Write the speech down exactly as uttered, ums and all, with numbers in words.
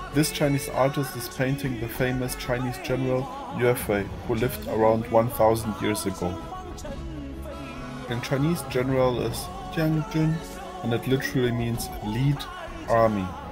This Chinese artist is painting the famous Chinese general Yue Fei, who lived around one thousand years ago. In Chinese, general is jiāngjūn, and it literally means lead army.